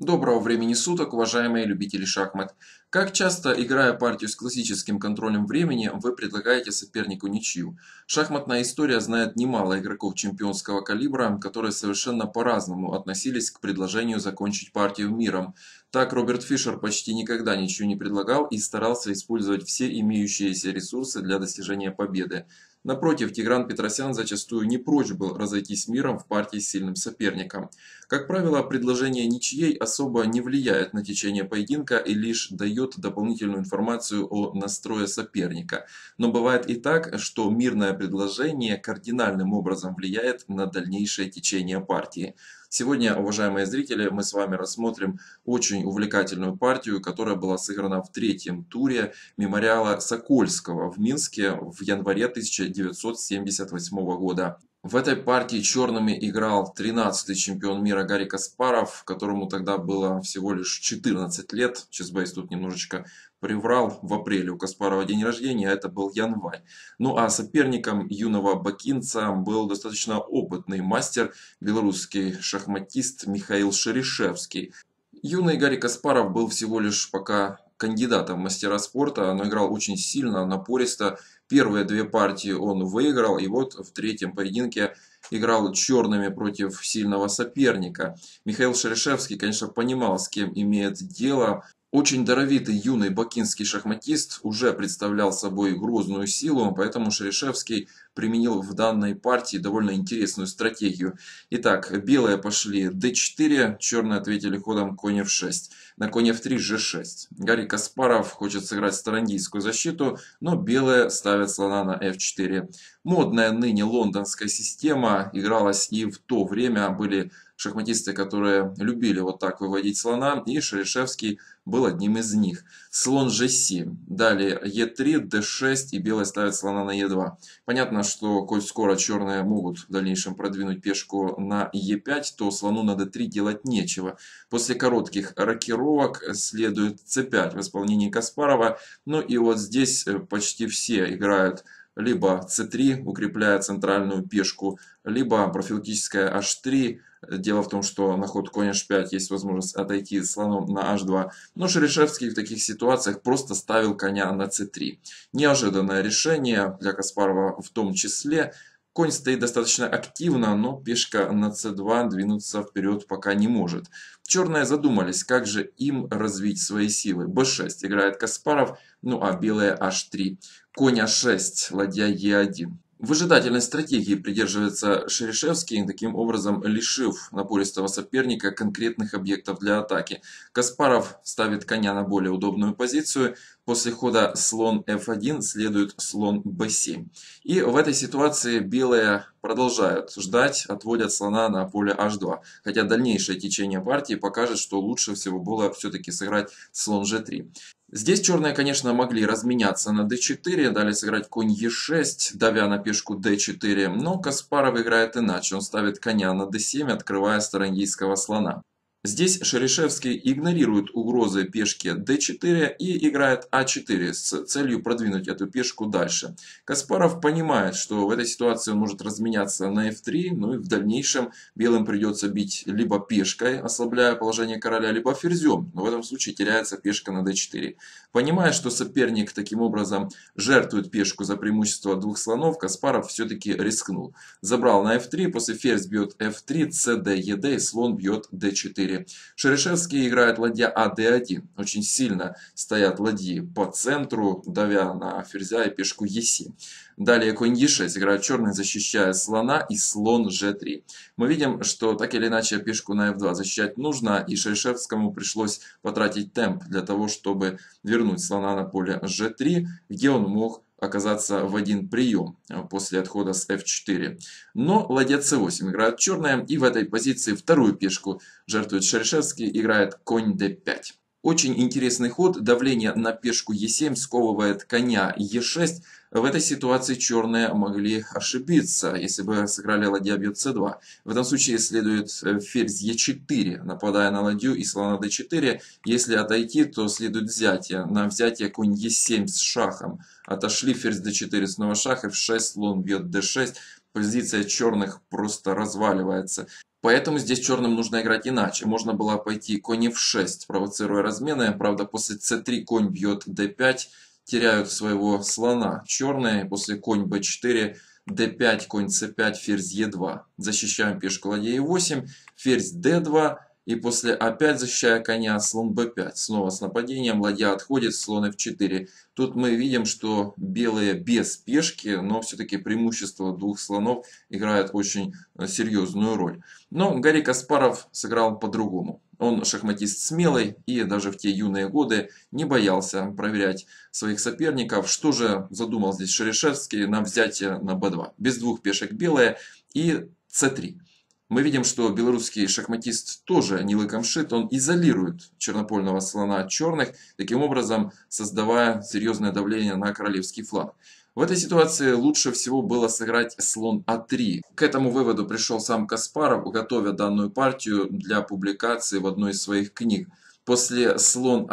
Доброго времени суток, уважаемые любители шахмат. Как часто, играя партию с классическим контролем времени, вы предлагаете сопернику ничью? Шахматная история знает немало игроков чемпионского калибра, которые совершенно по-разному относились к предложению закончить партию миром. Так Роберт Фишер почти никогда ничью не предлагал и старался использовать все имеющиеся ресурсы для достижения победы. Напротив, Тигран Петросян зачастую не прочь был разойтись миром в партии с сильным соперником. Как правило, предложение ничьей особо не влияет на течение поединка и лишь дает дополнительную информацию о настрое соперника. Но бывает и так, что мирное предложение кардинальным образом влияет на дальнейшее течение партии. Сегодня, уважаемые зрители, мы с вами рассмотрим очень увлекательную партию, которая была сыграна в третьем туре мемориала Сокольского в Минске в январе 1978 года. В этой партии черными играл 13-й чемпион мира Гарри Каспаров, которому тогда было всего лишь 14 лет. Чесбейс тут немножечко приврал. В апреле у Каспарова день рождения, а это был январь. Ну а соперником юного бакинца был достаточно опытный мастер, белорусский шахматист Михаил Шерешевский. Юный Гарри Каспаров был всего лишь пока кандидатом в мастера спорта, но играл очень сильно, напористо. Первые две партии он выиграл, и вот в третьем поединке играл черными против сильного соперника. Михаил Шерешевский, конечно, понимал, с кем имеет дело. Очень даровитый юный бакинский шахматист уже представлял собой грозную силу, поэтому Шерешевский применил в данной партии довольно интересную стратегию. Итак, белые пошли d4, черные ответили ходом конь f6. На конь f3 g6. Гарри Каспаров хочет сыграть старандийскую защиту, но белые ставят слона на f4. Модная ныне лондонская система игралась и в то время. Были шахматисты, которые любили вот так выводить слона, и Шерешевский был одним из них. Слон g7. Далее e3, d6 и белые ставят слона на e2. Понятно, что коль скоро черные могут в дальнейшем продвинуть пешку на e5, то слону на d3 делать нечего. После коротких рокировок следует c5 в исполнении Каспарова. Ну и вот здесь почти все играют либо c3, укрепляя центральную пешку, либо профилактическая h3. Дело в том, что на ход конь h5 есть возможность отойти слоном на h2. Но Шерешевский в таких ситуациях просто ставил коня на c3. Неожиданное решение для Каспарова в том числе. Конь стоит достаточно активно, но пешка на c2 двинуться вперед пока не может. Черные задумались, как же им развить свои силы. b6 играет Каспаров, ну а белые h3. Конь а6, ладья e1. Выжидательной стратегии придерживается Шерешевский, таким образом лишив напористого соперника конкретных объектов для атаки. Каспаров ставит коня на более удобную позицию. После хода слон f1 следует слон b7. И в этой ситуации белые продолжают ждать, отводят слона на поле h2. Хотя дальнейшее течение партии покажет, что лучше всего было все-таки сыграть слон g3. Здесь черные, конечно, могли разменяться на d4, далее сыграть конь e6, давя на пешку d4, но Каспаров играет иначе, он ставит коня на d7, открывая старандийского слона. Здесь Шерешевский игнорирует угрозы пешки d4 и играет а4 с целью продвинуть эту пешку дальше. Каспаров понимает, что в этой ситуации он может разменяться на f3, ну и в дальнейшем белым придется бить либо пешкой, ослабляя положение короля, либо ферзем, но в этом случае теряется пешка на d4. Понимая, что соперник таким образом жертвует пешку за преимущество двух слонов, Каспаров все-таки рискнул. Забрал на f3, после ферзь бьет f3, cd, ед и слон бьет d4. Шерешевский играет ладья ад1. Очень сильно стоят ладьи по центру, давя на ферзя и пешку e7. Далее конь e6 играет черный, защищая слона, и слон g3. Мы видим, что так или иначе пешку на f2 защищать нужно, и Шерешевскому пришлось потратить темп для того, чтобы вернуть слона на поле g3, где он мог оказаться в один прием после отхода с f4. Но ладья c8 играет черная, и в этой позиции вторую пешку жертвует Шерешевский, играет конь d5. Очень интересный ход. Давление на пешку e7 сковывает коня e6. В этой ситуации черные могли ошибиться, если бы сыграли ладья бьет c2. В этом случае следует ферзь e4, нападая на ладью и слона d4. Если отойти, то следует взятие. На взятие конь e7 с шахом. Отошли, ферзь d4, снова шах, f6, слон бьет d6. Позиция черных просто разваливается. Поэтому здесь черным нужно играть иначе. Можно было пойти конь f6, провоцируя размены. Правда, после c3 конь бьет d5, теряют своего слона черные. После конь b4, d5, конь c5, ферзь e2. Защищаем пешку ладья e8, ферзь d2. И после опять защищая коня, слон b5. Снова с нападением, ладья отходит, слон f4. Тут мы видим, что белые без пешки, но все-таки преимущество двух слонов играет очень серьезную роль. Но Гарри Каспаров сыграл по-другому. Он шахматист смелый и даже в те юные годы не боялся проверять своих соперников. Что же задумал здесь Шерешевский на взятие на b2? Без двух пешек белые и c3. Мы видим, что белорусский шахматист тоже не лыком шит, он изолирует чернопольного слона от черных, таким образом создавая серьезное давление на королевский фланг. В этой ситуации лучше всего было сыграть слон а3. К этому выводу пришел сам Каспаров, готовя данную партию для публикации в одной из своих книг. После слон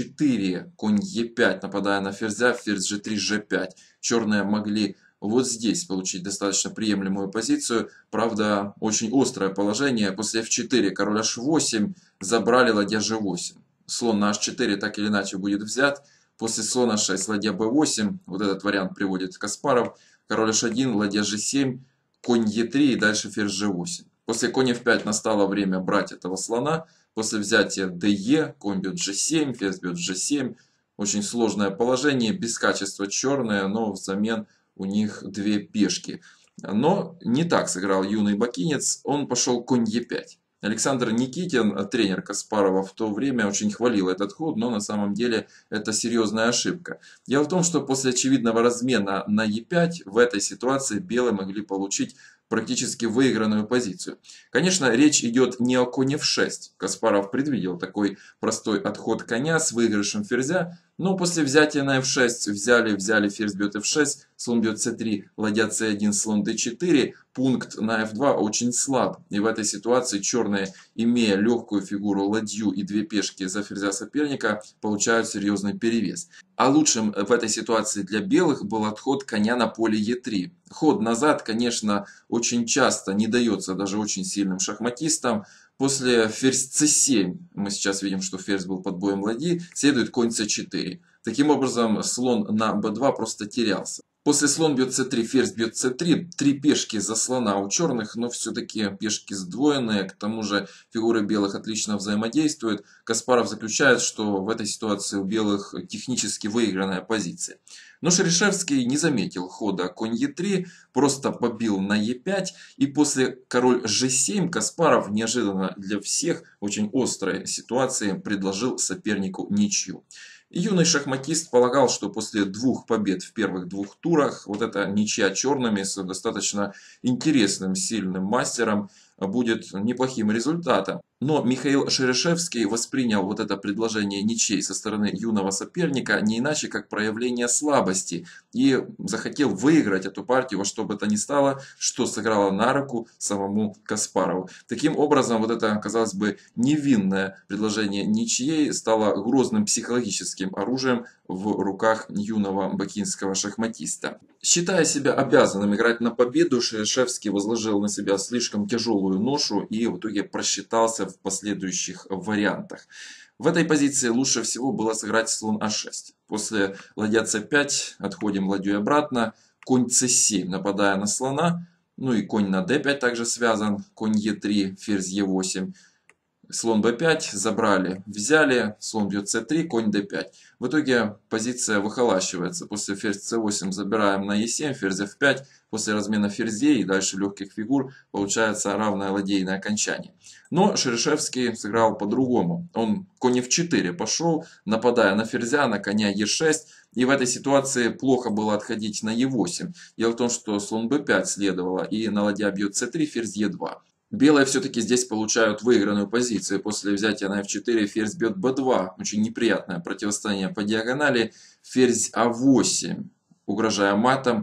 h4, конь e5, нападая на ферзя, ферзь g3, g5. Черные могли вот здесь получить достаточно приемлемую позицию. Правда, очень острое положение. После f4 король h8 забрали ладья g8. Слон на h4 так или иначе будет взят. После слона 6 ладья b8. Вот этот вариант приводит Каспаров. Король h1, ладья g7, конь e3 и дальше ферзь g8. После конь f5 настало время брать этого слона. После взятия de, конь бьет g7, ферзь бьет g7. Очень сложное положение, без качества черное, но взамен у них две пешки. Но не так сыграл юный бакинец, он пошел конь e5. Александр Никитин, тренер Каспарова в то время, очень хвалил этот ход, но на самом деле это серьезная ошибка. Дело в том, что после очевидного размена на e5 в этой ситуации белые могли получить практически выигранную позицию. Конечно, речь идет не о коне f6. Каспаров предвидел такой простой отход коня с выигрышем ферзя. Но после взятия на f6 взяли, ферзь бьет f6, слон бьет c3, ладья c1, слон d4. Пункт на f2 очень слаб. И в этой ситуации черные, имея легкую фигуру ладью и две пешки за ферзя соперника, получают серьезный перевес. А лучшим в этой ситуации для белых был отход коня на поле e3. Ход назад, конечно, очень часто не дается даже очень сильным шахматистам. После ферзь c7, мы сейчас видим, что ферзь был под боем ладьи, следует конь c4. Таким образом, слон на b2 просто терялся. После слон бьет c3, ферзь бьет c3, три пешки за слона у черных, но все-таки пешки сдвоенные, к тому же фигуры белых отлично взаимодействуют. Каспаров заключает, что в этой ситуации у белых технически выигранная позиция. Но Шерешевский не заметил хода конь e3, просто побил на e5, и после король g7 Каспаров неожиданно для всех очень острой ситуации предложил сопернику ничью. Юный шахматист полагал, что после двух побед в первых двух турах, вот эта ничья черными с достаточно интересным, сильным мастером будет неплохим результатом. Но Михаил Шерешевский воспринял вот это предложение ничей со стороны юного соперника не иначе, как проявление слабости. И захотел выиграть эту партию во что бы то ни стало, что сыграло на руку самому Каспарову. Таким образом, вот это, казалось бы, невинное предложение ничьей стало грозным психологическим оружием в руках юного бакинского шахматиста. Считая себя обязанным играть на победу, Шерешевский возложил на себя слишком тяжелую ношу и в итоге просчитался в последующих вариантах. В этой позиции лучше всего было сыграть слон а6. После ладья c5 отходим ладьей обратно, конь c7, нападая на слона, ну и конь на d5 также связан, конь e3, ферзь e8. Слон b5, забрали, взяли, слон бьет c3, конь d5. В итоге позиция выхолащивается. После ферзь c8 забираем на e7, ферзь f5. После размена ферзей и дальше легких фигур получается равное ладейное окончание. Но Шерешевский сыграл по-другому. Он конь f4 пошел, нападая на ферзя, на коня e6. И в этой ситуации плохо было отходить на e8. Дело в том, что слон b5 следовало, и на ладья бьет c3, ферзь e2. Белые все-таки здесь получают выигранную позицию. После взятия на f4 ферзь бьет b2. Очень неприятное противостояние по диагонали. Ферзь а8, угрожая матом.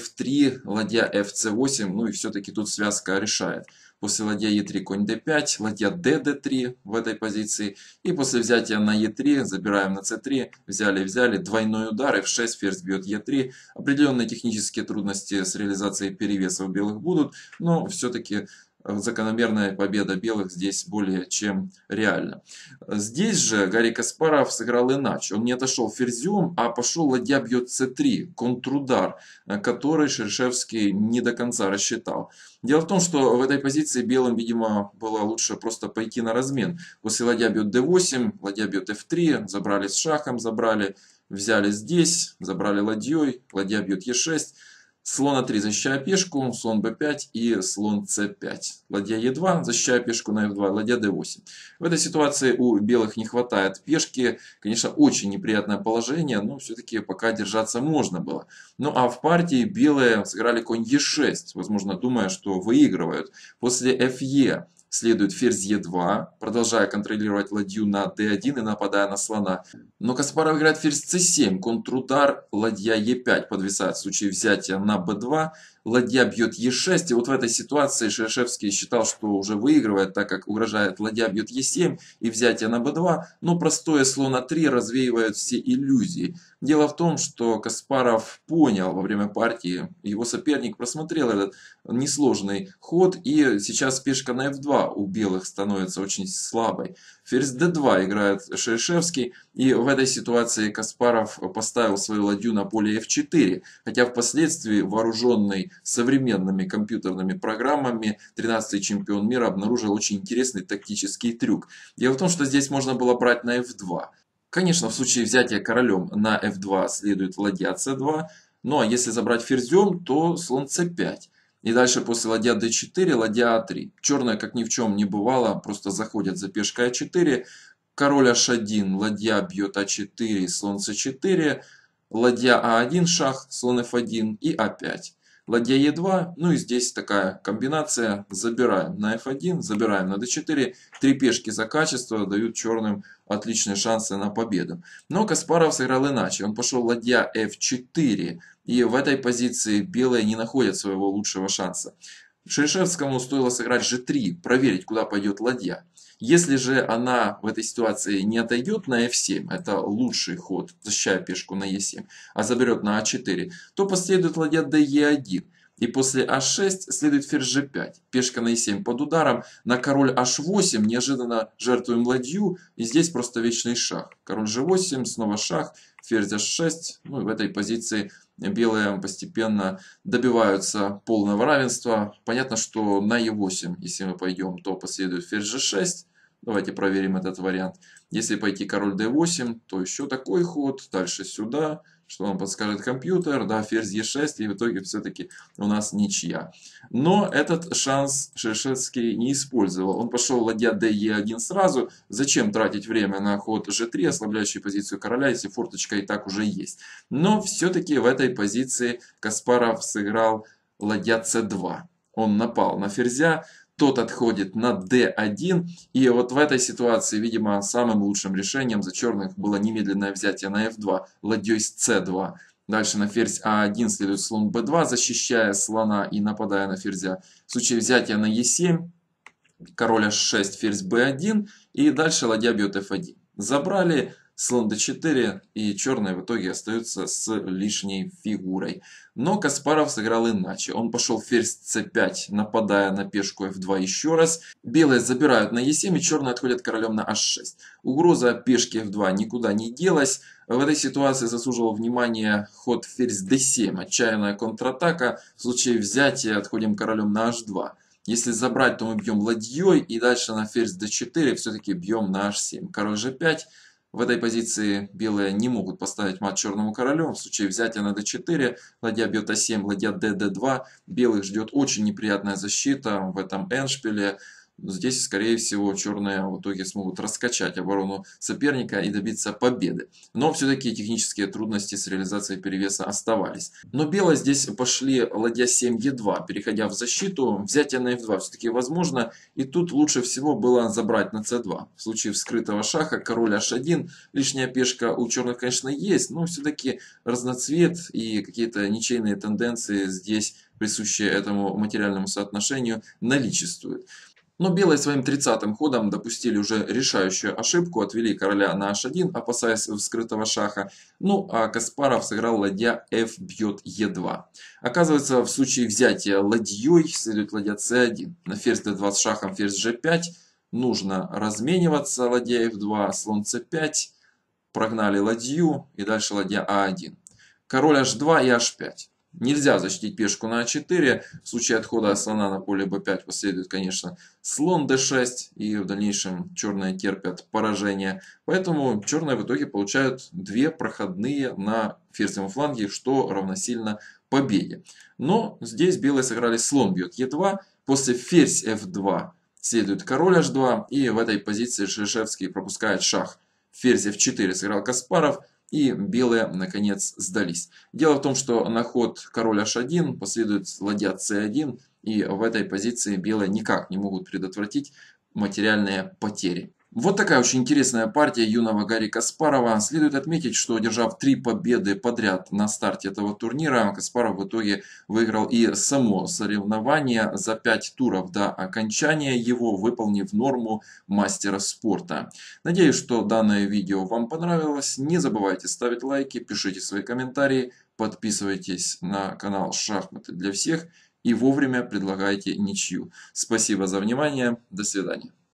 f3, ладья fc8. Ну и все-таки тут связка решает. После ладья e3 конь d5, ладья d3 в этой позиции. И после взятия на e3 забираем на c3. Взяли, двойной удар, f6, ферзь бьет e3. Определенные технические трудности с реализацией перевеса у белых будут. Но все-таки закономерная победа белых здесь более чем реальна. Здесь же Гарри Каспаров сыграл иначе. Он не отошел ферзем, а пошел ладья бьет c3, контрудар, который Шершевский не до конца рассчитал. Дело в том, что в этой позиции белым, видимо, было лучше просто пойти на размен. После ладья бьет d8, ладья бьет f3, забрали с шахом, забрали, взяли здесь, забрали ладьей, ладья бьет e6. Слон А3, защищая пешку, слон Б5 и слон С5. Ладья Е2, защищая пешку на F2, ладья D8. В этой ситуации у белых не хватает пешки. Конечно, очень неприятное положение, но все-таки пока держаться можно было. Ну а в партии белые сыграли конь Е6, возможно, думая, что выигрывают. После Фе следует ферзь Е2, продолжая контролировать ладью на d1 и нападая на слона. Но Каспаров играет ферзь c7, контрудар, ладья e5 подвисает в случае взятия на b2, ладья бьет e6. И вот в этой ситуации Шершевский считал, что уже выигрывает, так как угрожает ладья бьет e7 и взятие на b2. Но простое слон а3 развеивает все иллюзии. Дело в том, что Каспаров понял во время партии, его соперник просмотрел этот несложный ход, и сейчас пешка на f2 у белых становится очень слабой. Ферзь d2 играет Шершевский, и в этой ситуации Каспаров поставил свою ладью на поле f4, хотя впоследствии вооруженный современными компьютерными программами 13-й чемпион мира обнаружил очень интересный тактический трюк. Дело в том, что здесь можно было брать на f2. Конечно, в случае взятия королем на f2 следует ладья c2, ну а если забрать ферзем, то слон c5. И дальше после ладья d4, ладья a3. Черная, как ни в чем не бывало, просто заходят за пешкой a4. Король h1, ладья бьет a4, слон c4. Ладья a1 шах, слон f1 и a5. Ладья e2, ну и здесь такая комбинация. Забираем на f1, забираем на d4. Три пешки за качество дают черным отличные шансы на победу. Но Каспаров сыграл иначе. Он пошел ладья f4. И в этой позиции белые не находят своего лучшего шанса. Шершевскому стоило сыграть g3, проверить, куда пойдет ладья. Если же она в этой ситуации не отойдет на f7, это лучший ход, защищая пешку на e7, а заберет на a4, то последует ладья de1. И после а6 следует ферзь g5. Пешка на e7 под ударом. На король h8 неожиданно жертвуем ладью. И здесь просто вечный шах. Король g8, снова шах, ферзь h6. Ну и в этой позиции белые постепенно добиваются полного равенства. Понятно, что на e8, если мы пойдем, то последует ферзь g6. Давайте проверим этот вариант. Если пойти король d8, то еще такой ход. Дальше сюда. Что нам подскажет компьютер? Да, ферзь e6. И в итоге все-таки у нас ничья. Но этот шанс Шершевский не использовал. Он пошел ладья de1 сразу. Зачем тратить время на ход g3, ослабляющий позицию короля, если форточка и так уже есть. Но все-таки в этой позиции Каспаров сыграл ладья c2. Он напал на ферзя. Тот отходит на d1. И вот в этой ситуации, видимо, самым лучшим решением за черных было немедленное взятие на f2 ладьей с c2. Дальше на ферзь а1 следует слон b2, защищая слона и нападая на ферзя. В случае взятия на e7, король h6, ферзь b1. И дальше ладья бьет f1. Забрали слон d4, и черные в итоге остаются с лишней фигурой. Но Каспаров сыграл иначе. Он пошел ферзь c5, нападая на пешку f2 еще раз. Белые забирают на e7, и черные отходят королем на h6. Угроза пешки f2 никуда не делась. В этой ситуации заслуживал внимания ход ферзь d7. Отчаянная контратака. В случае взятия отходим королем на h2. Если забрать, то мы бьем ладьей, и дальше на ферзь d4 все-таки бьем на h7. Король g5. В этой позиции белые не могут поставить мат черному королю. В случае взятия на d4, ладья бьет а7, ладья d2. Белых ждет очень неприятная защита в этом эндшпиле. Здесь, скорее всего, черные в итоге смогут раскачать оборону соперника и добиться победы. Но все-таки технические трудности с реализацией перевеса оставались. Но белые здесь пошли ладья 7 e2, переходя в защиту. Взятие на f2 все-таки возможно. И тут лучше всего было забрать на c2. В случае вскрытого шаха король h1. Лишняя пешка у черных, конечно, есть, но все-таки разноцвет и какие-то ничейные тенденции здесь, присущие этому материальному соотношению, наличествуют. Но белые своим 30-м ходом допустили уже решающую ошибку, отвели короля на h1, опасаясь вскрытого шаха. Ну а Каспаров сыграл ладья f бьет e2. Оказывается, в случае взятия ладьей следует ладья c1. На ферзь d2 с шахом ферзь g5 нужно размениваться, ладья f2, слон c5. Прогнали ладью и дальше ладья а1. Король h2 и h5. Нельзя защитить пешку на а4. В случае отхода слона на поле b5 последует, конечно, слон d6. И в дальнейшем черные терпят поражение. Поэтому черные в итоге получают две проходные на ферзевом фланге, что равносильно победе. Но здесь белые сыграли слон бьет e2. После ферзь f2 следует король h2. И в этой позиции Шишевский пропускает шах. Ферзь f4 сыграл Каспаров. И белые наконец сдались. Дело в том, что на ход король h1 последует ладья c1. И в этой позиции белые никак не могут предотвратить материальные потери. Вот такая очень интересная партия юного Гарри Каспарова. Следует отметить, что одержав 3 победы подряд на старте этого турнира, Каспаров в итоге выиграл и само соревнование за 5 туров до окончания его, выполнив норму мастера спорта. Надеюсь, что данное видео вам понравилось. Не забывайте ставить лайки, пишите свои комментарии, подписывайтесь на канал «Шахматы для всех» и вовремя предлагайте ничью. Спасибо за внимание. До свидания.